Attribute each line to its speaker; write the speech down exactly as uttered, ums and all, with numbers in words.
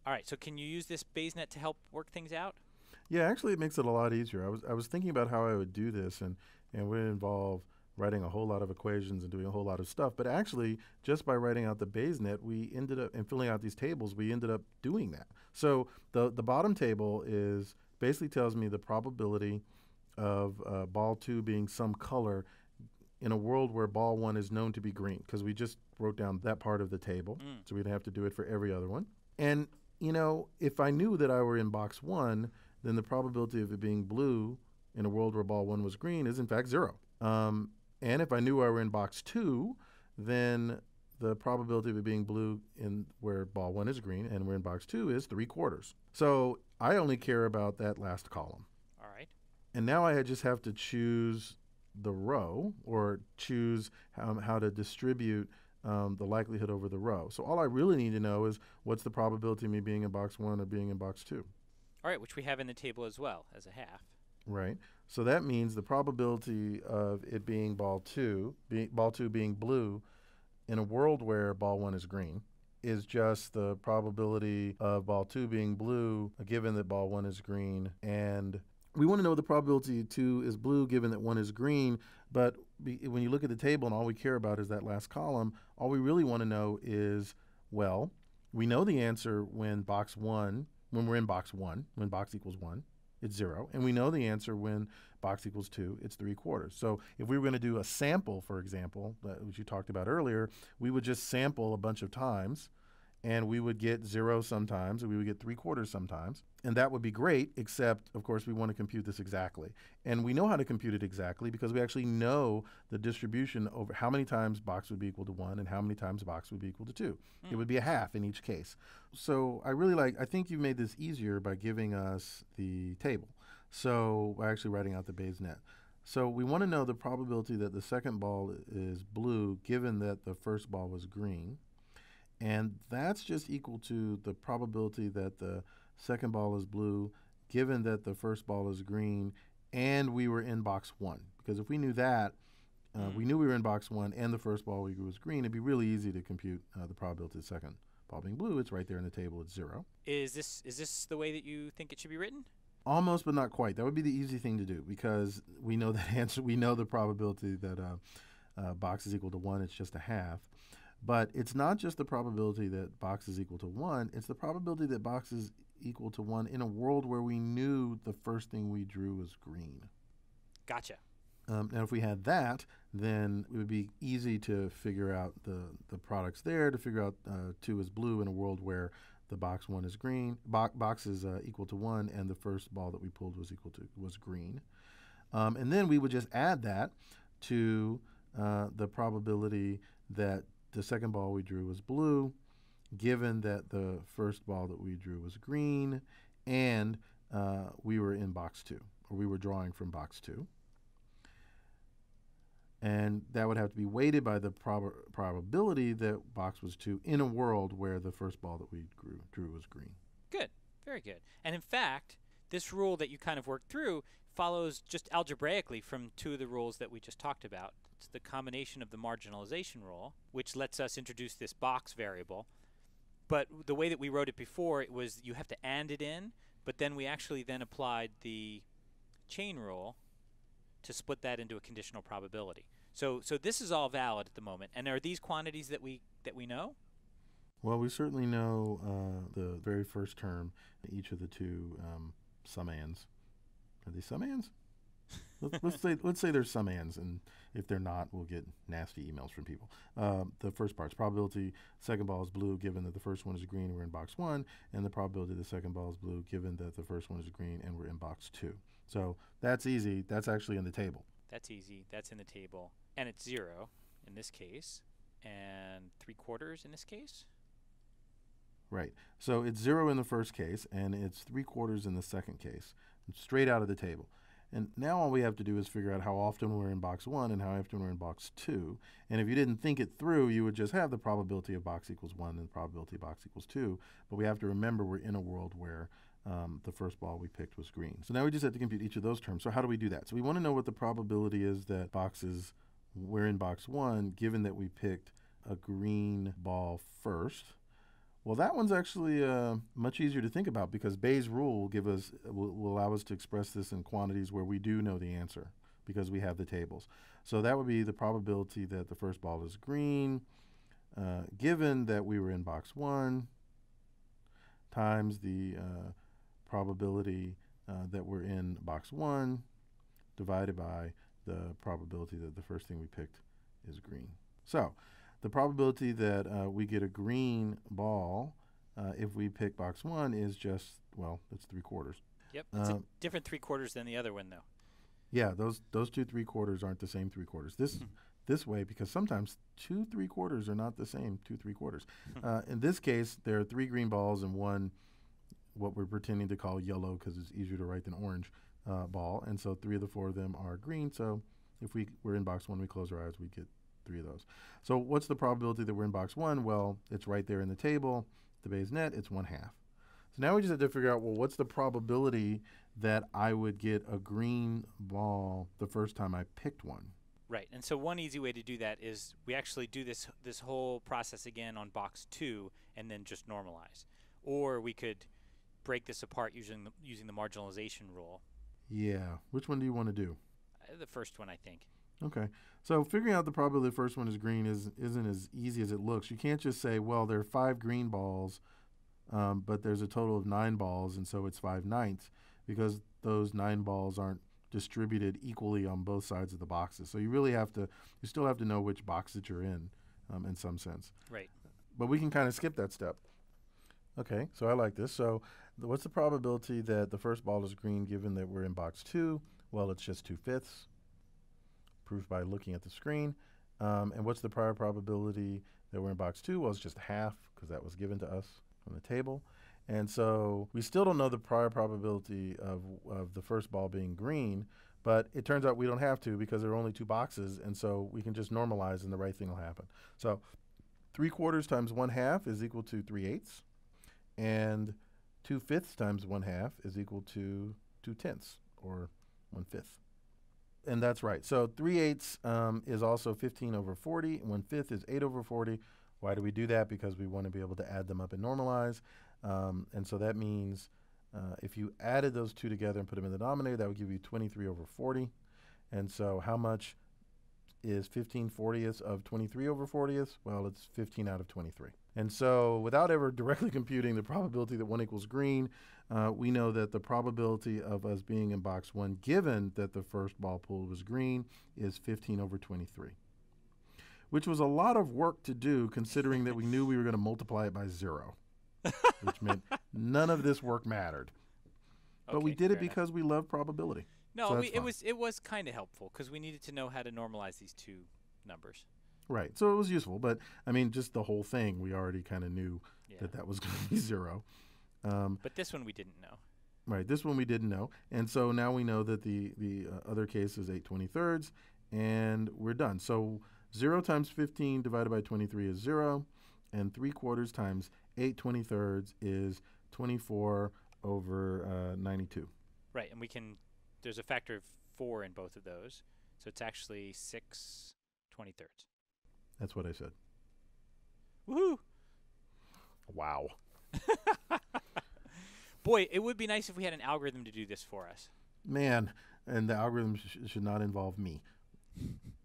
Speaker 1: All right, so can you use this BaseNet to help work things out?
Speaker 2: Yeah, actually, it makes it a lot easier. I was I was thinking about how I would do this, and and would involve writing a whole lot of equations and doing a whole lot of stuff. But actually, just by writing out the BaseNet, we ended up and filling out these tables, we ended up doing that. So the the bottom table is basically tells me the probability of uh, ball two being some color in a world where ball one is known to be green, because we just wrote down that part of the table,
Speaker 1: Mm.
Speaker 2: so we'd have to do it for every other one. And you know, if I knew that I were in box one, then the probability of it being blue in a world where ball one was green is in fact zero. Um, and if I knew I were in box two, then the probability of it being blue in where ball one is green and we're in box two is three quarters. So I only care about that last column.
Speaker 1: All right.
Speaker 2: And now I just have to choose the row, or choose how, how to distribute um, the likelihood over the row. So all I really need to know is what's the probability of me being in box one or being in box two.
Speaker 1: All right, which we have in the table as well as a half.
Speaker 2: Right. So that means the probability of it being ball two, be, ball two being blue in a world where ball one is green, is just the probability of ball two being blue given that ball one is green. And we want to know the probability two is blue given that one is green, but be, when you look at the table and all we care about is that last column, all we really want to know is, well, we know the answer when box one, when we're in box one, when box equals one, it's zero. And we know the answer when box equals two, it's three quarters. So if we were going to do a sample, for example, which you talked about earlier, we would just sample a bunch of times, and we would get zero sometimes, and we would get three quarters sometimes. And that would be great, except, of course, we want to compute this exactly. And we know how to compute it exactly because we actually know the distribution over how many times box would be equal to one and how many times box would be equal to two. Mm. It would be a half in each case. So I really like, I think you made this easier by giving us the table. So by actually writing out the BaseNet. So we want to know the probability that the second ball is blue given that the first ball was green. And that's just equal to the probability that the second ball is blue given that the first ball is green and we were in box one. Because if we knew that, uh, mm. we knew we were in box one and the first ball we was green, it'd be really easy to compute uh, the probability of the second ball being blue. It's right there in the table. It's zero.
Speaker 1: Is this is this the way that you think it should be written?
Speaker 2: Almost, but not quite. That would be the easy thing to do because we know that answer. We know the probability that uh, uh, box is equal to one. It's just a half. But it's not just the probability that box is equal to one, it's the probability that box is equal to one in a world where we knew the first thing we drew was green.
Speaker 1: Gotcha.
Speaker 2: Um, and if we had that, then it would be easy to figure out the, the products there, to figure out uh, two is blue in a world where the box one is green, bo box is uh, equal to one, and the first ball that we pulled was equal to was green. Um, and then we would just add that to uh, the probability that the second ball we drew was blue, given that the first ball that we drew was green, and uh, we were in box two, or we were drawing from box two. And that would have to be weighted by the prob probability that box was two in a world where the first ball that we drew, drew was green.
Speaker 1: Good. Very good. And in fact, this rule that you kind of worked through follows just algebraically from two of the rules that we just talked about. It's the combination of the marginalization rule, which lets us introduce this box variable. But the way that we wrote it before, it was you have to and it in, but then we actually then applied the chain rule to split that into a conditional probability. So so this is all valid at the moment. And are these quantities that we that we know?
Speaker 2: Well, we certainly know uh, the very first term, each of the two um, summands. Are they summands? let's, let's say let's say there's summands, and if they're not, we'll get nasty emails from people. Uh, the first part's probability, second ball is blue given that the first one is green and we're in box one, and the probability the second ball is blue given that the first one is green and we're in box two. So that's easy. That's actually in the table.
Speaker 1: That's easy. That's in the table. And it's zero in this case, and three quarters in this case.
Speaker 2: Right. So it's zero in the first case, and it's three quarters in the second case, straight out of the table. And now all we have to do is figure out how often we're in box one and how often we're in box two. And if you didn't think it through, you would just have the probability of box equals one and the probability of box equals two. But we have to remember we're in a world where um, the first ball we picked was green. So now we just have to compute each of those terms. So how do we do that? So we want to know what the probability is that box is, we're in box one, given that we picked a green ball first. Well, that one's actually uh, much easier to think about because Bayes' rule will give us will, will allow us to express this in quantities where we do know the answer because we have the tables. So that would be the probability that the first ball is green, uh, given that we were in box one, times the uh, probability uh, that we're in box one, divided by the probability that the first thing we picked is green. So the probability that uh, we get a green ball uh, if we pick box one is just, well, it's three quarters.
Speaker 1: Yep. It's
Speaker 2: Uh,
Speaker 1: a different three quarters than the other one, though.
Speaker 2: yeah, those those two three quarters aren't the same three quarters. This this way, because sometimes two three quarters are not the same two three quarters. uh, in this case, there are three green balls and one what we're pretending to call yellow because it's easier to write than orange uh, ball. And so three of the four of them are green. So if we were in box one, we close our eyes, we get three of those. So what's the probability that we're in box one? Well, it's right there in the table. The Bayes net, it's one half. So now we just have to figure out, well, what's the probability that I would get a green ball the first time I picked one?
Speaker 1: Right. And so one easy way to do that is we actually do this this whole process again on box two and then just normalize. Or we could break this apart using the, using the marginalization rule.
Speaker 2: Yeah. Which one do you want to do?
Speaker 1: Uh, the first one, I think.
Speaker 2: Okay. So figuring out the probability the first one is green is, isn't as easy as it looks. You can't just say, well, there are five green balls, um, but there's a total of nine balls, and so it's five ninths, because those nine balls aren't distributed equally on both sides of the boxes. So you really have to, you still have to know which box that you're in, um, in some sense.
Speaker 1: Right.
Speaker 2: But we can kind of skip that step. Okay, so I like this. So th- what's the probability that the first ball is green given that we're in box two? Well, it's just two-fifths, proof by looking at the screen. Um, and what's the prior probability that we're in box two? Well, it's just half because that was given to us from the table. And so we still don't know the prior probability of, of the first ball being green, but it turns out we don't have to because there are only two boxes, and so we can just normalize and the right thing will happen. So three quarters times one half is equal to three eighths, and two fifths times one half is equal to two tenths, or one fifth. And that's right. So three eighths um, is also fifteen over forty, and one fifth is eight over forty. Why do we do that? Because we want to be able to add them up and normalize. Um, and so that means uh, if you added those two together and put them in the denominator, that would give you twenty-three over forty. And so how much is fifteen fortieths of twenty-three over fortieths? Well, it's fifteen out of twenty-three. And so without ever directly computing the probability that one equals green, uh, we know that the probability of us being in box one, given that the first ball pulled was green, is fifteen over twenty-three, which was a lot of work to do considering that we knew we were going to multiply it by zero, which meant none of this work mattered. But
Speaker 1: Okay,
Speaker 2: we did it
Speaker 1: fair enough.
Speaker 2: because we love probability.
Speaker 1: No,
Speaker 2: So
Speaker 1: we,
Speaker 2: that's
Speaker 1: it
Speaker 2: fine.
Speaker 1: was it was kind of helpful because we needed to know how to normalize these two numbers.
Speaker 2: Right. So it was useful. But, I mean, just the whole thing, we already kind of knew
Speaker 1: Yeah.
Speaker 2: that that was going to be zero. Um,
Speaker 1: But this one we didn't know.
Speaker 2: right. This one we didn't know. And so now we know that the, the uh, other case is eight twenty-thirds, and we're done. So zero times fifteen divided by twenty-three is zero, and three quarters times eight twenty-thirds is twenty-four over uh, ninety-two.
Speaker 1: Right, and we can, there's a factor of four in both of those. So it's actually six twenty-thirds.
Speaker 2: That's what I said.
Speaker 1: Woohoo!
Speaker 2: Wow.
Speaker 1: Boy, it would be nice if we had an algorithm to do this for us.
Speaker 2: Man, and the algorithm sh- should not involve me.